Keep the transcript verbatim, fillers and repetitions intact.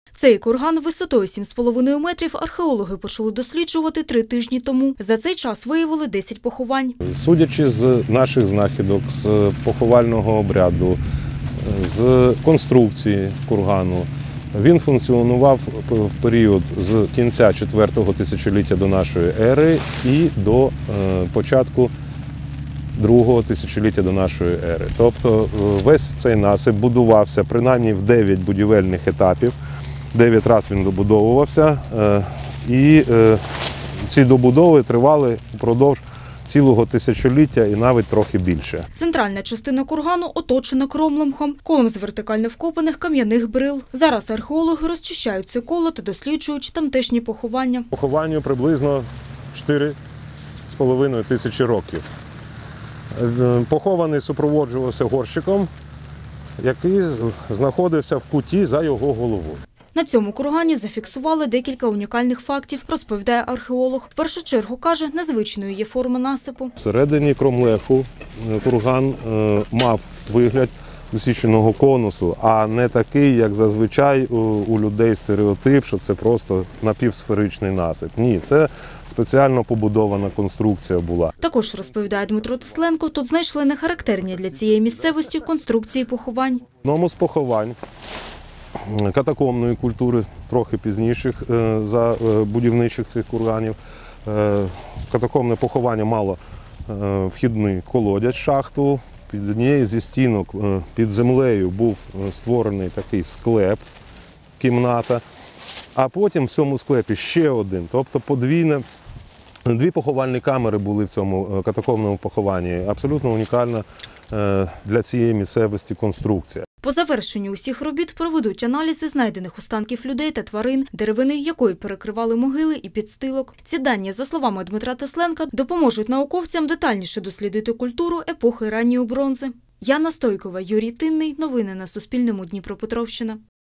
Цей курган висотою сім з половиною метрів археологи почали досліджувати три тижні тому. За цей час виявили десять поховань. Судячи з наших знахідок, з поховального обряду, з конструкції кургану, він функціонував в період з кінця четвертого тисячоліття до нашої ери і до початку другого тисячоліття до нашої ери. Тобто весь цей насип будувався принаймні в дев'ять будівельних етапів. Дев'ять разів він добудовувався, і ці добудови тривали впродовж цілого тисячоліття і навіть трохи більше. Центральна частина кургану оточена кромлемхом, колом з вертикально вкопаних кам'яних брил. Зараз археологи розчищають це коло та досліджують тамтешні поховання. Похованню приблизно чотири з половиною тисячі років. Похований супроводжувався горщиком, який знаходився в куті за його головою. На цьому кургані зафіксували декілька унікальних фактів, розповідає археолог. В першу чергу, каже, незвичною є форма насипу. Всередині кромлеху курган мав вигляд усіченого конусу, а не такий, як зазвичай у людей стереотип, що це просто напівсферичний насип. Ні, це спеціально побудована конструкція була. Також, розповідає Дмитро Тесленко, тут знайшли нехарактерні для цієї місцевості конструкції поховань. В одному з поховань катакомбної культури, трохи пізніших за будівничих цих курганів. Катакомбне поховання мало вхідний колодязь, шахту. Під однією зі стінок під землею був створений такий склеп, кімната, а потім в цьому склепі ще один, тобто подвійне. Дві поховальні камери були в цьому катакомбному похованні. Абсолютно унікальна для цієї місцевості конструкція. По завершенню усіх робіт проведуть аналізи знайдених останків людей та тварин, деревини якої перекривали могили і підстилок. Ці дані, за словами Дмитра Тесленка, допоможуть науковцям детальніше дослідити культуру епохи ранньої бронзи. Яна Стойкова, Юрій Тинний. Новини на Суспільному. Дніпропетровщина.